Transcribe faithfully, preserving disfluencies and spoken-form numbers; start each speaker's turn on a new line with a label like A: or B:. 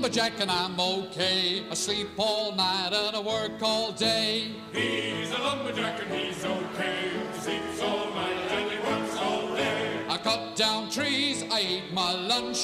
A: lumberjack and I'm okay. I sleep all night and I work all day.
B: He's a lumberjack and he's okay. He sleeps all night and he works all day.
A: I cut down trees, I eat my lunch.